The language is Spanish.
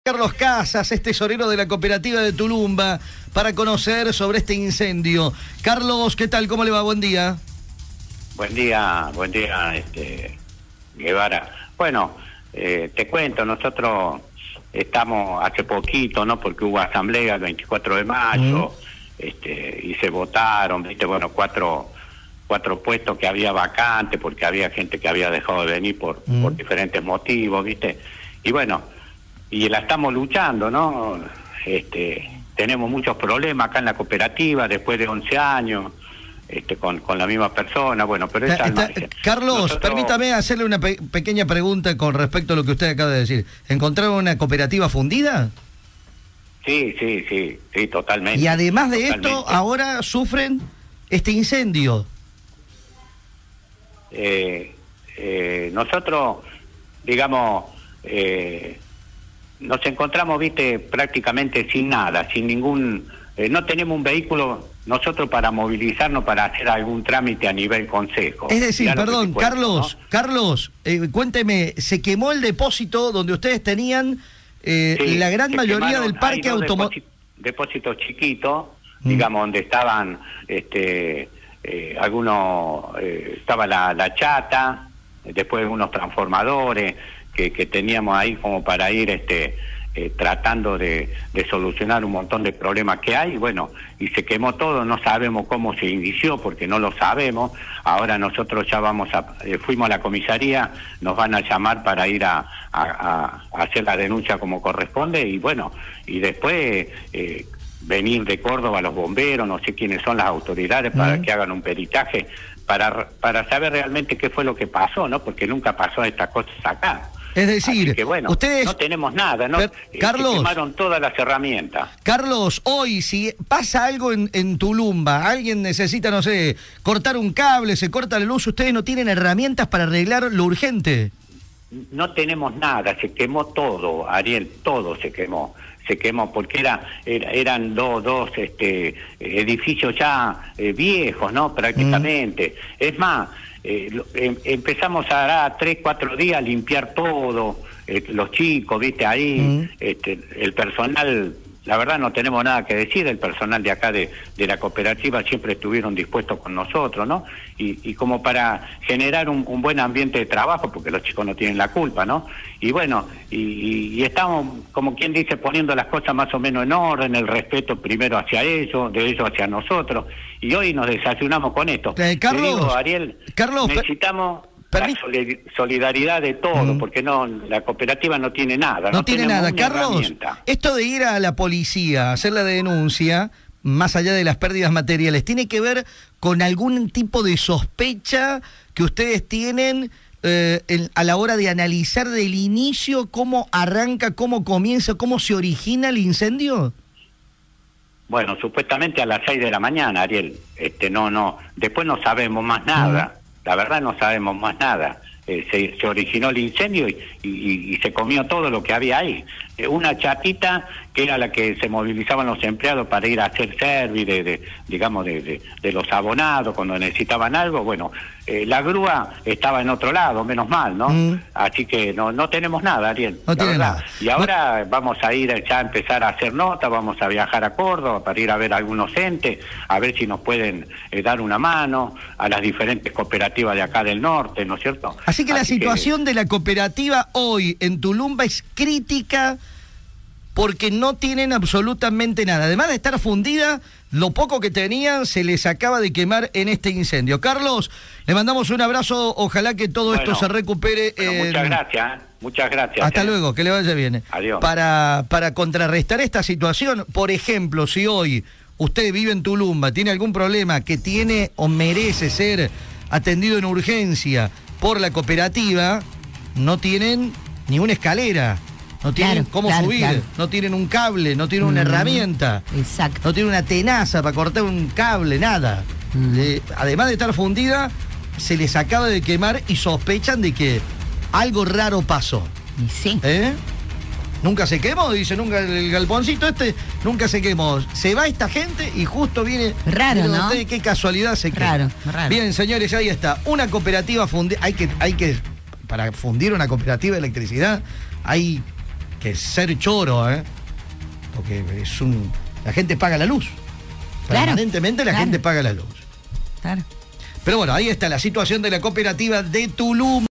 Carlos Casas es tesorero de la cooperativa de Tulumba para conocer sobre este incendio. Carlos, ¿qué tal? ¿Cómo le va? Buen día. Buen día, Guevara. Bueno, te cuento, nosotros estamos hace poquito, ¿no? Porque hubo asamblea el 24 de mayo, y se votaron, ¿viste? Bueno, cuatro puestos que había vacantes porque había gente que había dejado de venir por diferentes motivos, ¿viste? Y bueno, y la estamos luchando, ¿no? Tenemos muchos problemas acá en la cooperativa después de 11 años, con la misma persona, bueno, pero Carlos, nosotros... permítame hacerle una pequeña pregunta con respecto a lo que usted acaba de decir. ¿Encontraron una cooperativa fundida? Sí, totalmente. Y además de esto, ahora sufren este incendio. Nosotros, digamos, nos encontramos, viste, prácticamente sin nada, sin ningún... no tenemos un vehículo nosotros para movilizarnos para hacer algún trámite a nivel consejo. Es decir, Mirá perdón, cuento, Carlos, ¿no? Carlos, cuénteme, ¿se quemó el depósito donde ustedes tenían la gran mayoría del parque automotor? Depósitos chiquitos, digamos, donde estaban algunos, estaba la chata, después unos transformadores que teníamos ahí como para ir tratando de solucionar un montón de problemas que hay, bueno, y se quemó todo. No sabemos cómo se inició porque no lo sabemos. Ahora nosotros ya fuimos a la comisaría, nos van a llamar para ir a hacer la denuncia como corresponde, y bueno, y después venir de Córdoba los bomberos, no sé quiénes son las autoridades para que hagan un peritaje para saber realmente qué fue lo que pasó, ¿no? Porque nunca pasó estas cosas acá. Es decir, así que bueno, ustedes no tenemos nada, ¿no? Carlos, se quemaron todas las herramientas. Carlos, hoy si pasa algo en Tulumba, alguien necesita, no sé, cortar un cable, se corta la luz, ustedes no tienen herramientas para arreglar lo urgente. No tenemos nada, se quemó todo, Ariel, todo se quemó porque eran dos edificios ya viejos, ¿no? Prácticamente. Es más, empezamos a 3-4 días a limpiar todo, los chicos, viste, ahí, el personal, la verdad no tenemos nada que decir, el personal de acá de la cooperativa siempre estuvieron dispuestos con nosotros, ¿no? Y como para generar un buen ambiente de trabajo, porque los chicos no tienen la culpa, ¿no? Y bueno, y estamos, como quien dice, poniendo las cosas más o menos en orden, el respeto primero hacia ellos, de ellos hacia nosotros, y hoy nos desayunamos con esto. Carlos, te digo, Ariel, necesitamos la solidaridad de todos, porque la cooperativa no tiene nada. No tiene nada. Carlos, herramienta. Esto de ir a la policía, hacer la denuncia, más allá de las pérdidas materiales, ¿tiene que ver con algún tipo de sospecha que ustedes tienen a la hora de analizar del inicio cómo arranca, cómo comienza, cómo se origina el incendio? Bueno, supuestamente a las 6 de la mañana, Ariel. Después no sabemos más nada. La verdad no sabemos más nada. Se originó el incendio y se comió todo lo que había ahí. Una chatita que era la que se movilizaban los empleados para ir a hacer service de los abonados cuando necesitaban algo. Bueno, la grúa estaba en otro lado, menos mal, ¿no? Así que no tenemos nada, Ariel. No tiene nada. Y ahora vamos a ir ya a empezar a hacer nota, vamos a viajar a Córdoba para ir a ver a algunos entes, a ver si nos pueden dar una mano a las diferentes cooperativas de acá del norte, ¿no es cierto? Así que la situación de la cooperativa hoy en Tulumba es crítica porque no tienen absolutamente nada. Además de estar fundida, lo poco que tenían se les acaba de quemar en este incendio. Carlos, le mandamos un abrazo, ojalá que todo esto se recupere. Muchas gracias. Hasta luego, que le vaya bien. Adiós. Para contrarrestar esta situación, por ejemplo, si hoy usted vive en Tulumba, tiene algún problema que tiene o merece ser atendido en urgencia por la cooperativa, no tienen ni una escalera. No tienen cómo subir, no tienen un cable, no tienen una herramienta. Exacto. No tienen una tenaza para cortar un cable, nada. Además de estar fundida, se les acaba de quemar y sospechan de que algo raro pasó. Y sí. Nunca se quemó, dice, nunca el galponcito nunca se quemó. Se va esta gente y justo viene... Raro, ¿no? Qué casualidad se quema. Raro. Bien, señores, ahí está. Una cooperativa fundida. Para fundir una cooperativa de electricidad hay que ser choro, porque la gente paga la luz. Claro, Permanentemente la gente paga la luz. Claro. Pero bueno, ahí está la situación de la cooperativa de Tulum.